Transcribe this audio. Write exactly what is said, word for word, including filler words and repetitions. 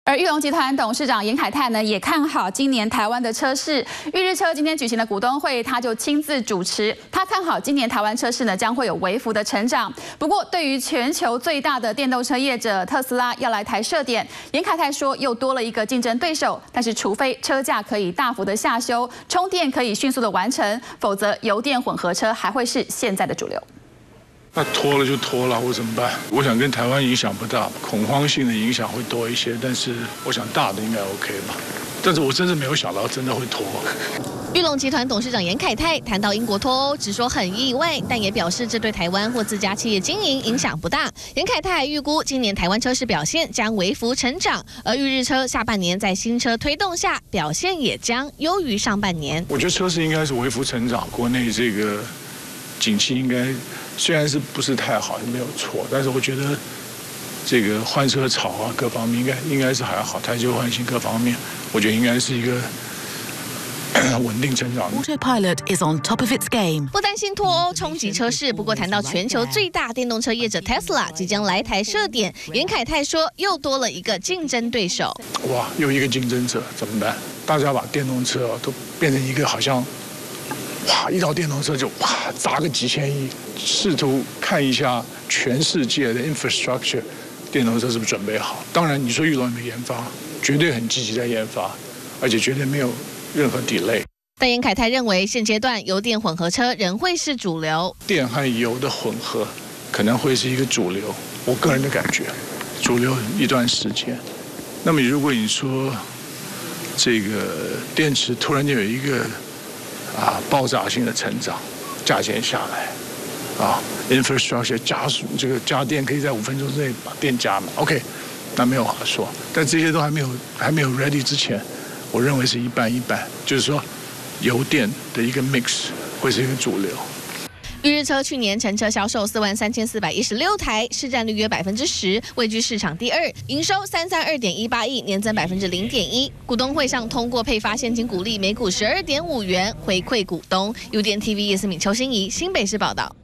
而裕隆集团董事长严凯泰呢，也看好今年台湾的车市。裕日车今天举行的股东会，他就亲自主持。他看好今年台湾车市呢，将会有微幅的成长。不过，对于全球最大的电动车业者特斯拉要来台设点，严凯泰说又多了一个竞争对手。但是，除非车价可以大幅的下修，充电可以迅速的完成，否则油电混合车还会是现在的主流。 那拖了就拖了，我怎么办？我想跟台湾影响不大，恐慌性的影响会多一些，但是我想大的应该 OK 吧。但是我真的没有想到真的会拖。 裕隆集团董事长严凯泰谈到英国脱欧，只说很意外，但也表示这对台湾或自家企业经营影响不大。严凯泰还预估今年台湾车市表现将微幅成长，而裕日车下半年在新车推动下表现也将优于上半年。 我觉得车市应该是微幅成长，国内这个景气应该。 虽然是不是太好，没有错，但是我觉得这个换车潮啊，各方面应该应该是还好，台旧换新各方面，我觉得应该是一个稳定成长。 Autopilot is on top of its game。 不担心脱欧冲击车市，不过谈到全球最大电动车业者 Tesla 即将来台设点，严凯泰说又多了一个竞争对手。 哇，又一个竞争者怎么办？大家把电动车都变成一个好像。 哇！一到电动车就哇砸个几千亿，试图看一下全世界的 infrastructure， 电动车是不是准备好？当然，你说裕隆有没有研发，绝对很积极在研发，而且绝对没有任何 delay。 但严凯泰认为，现阶段油电混合车仍会是主流， 电和油的混合可能会是一个主流，我个人的感觉，主流一段时间。那么如果你说这个电池突然间有一个 啊，爆炸性的成长，价钱下来，啊 ，infrastructure 加速，这个加电可以在五分钟之内把电加满 ，OK， 那没有话说。但这些都还没有还没有 ready 之前，我认为是一半一半，就是说油电的一个 mix 会是一个主流。 裕日车去年成车销售四万三千四百一十六台，市占率约百分之十，位居市场第二，营收三三二点一八亿，年增百分之零点一。股东会上通过配发现金股利每股十二点五元回馈股东。U D N T V 叶思敏、邱心怡新北市报道。